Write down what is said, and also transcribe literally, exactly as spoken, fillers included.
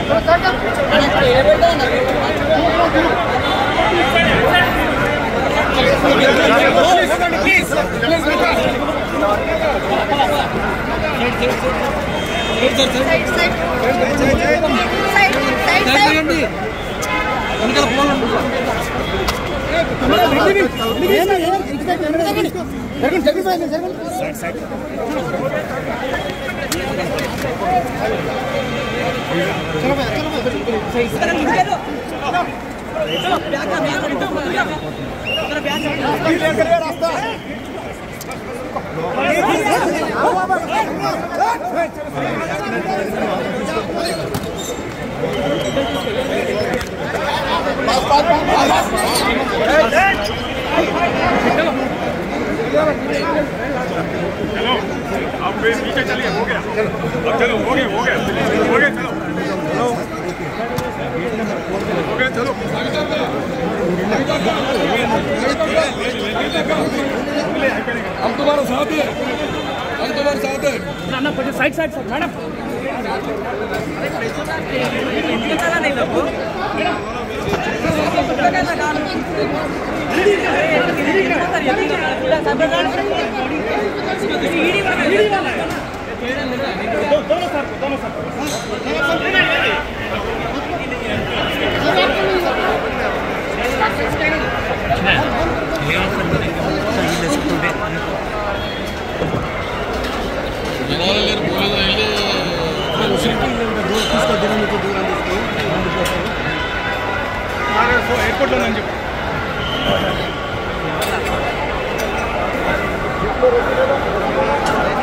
चलो आप पीछे चलिए हो गया चलो हो गया हो गया हो गया चलो हो गया चलो हम तुम्हारा साथ है हम तुम्हारे साथ है ना ना साइड साइड साइड मैडम नहीं लगो दोनों सर दोनों सर एयरपोर्ट లో నేను చెప్పు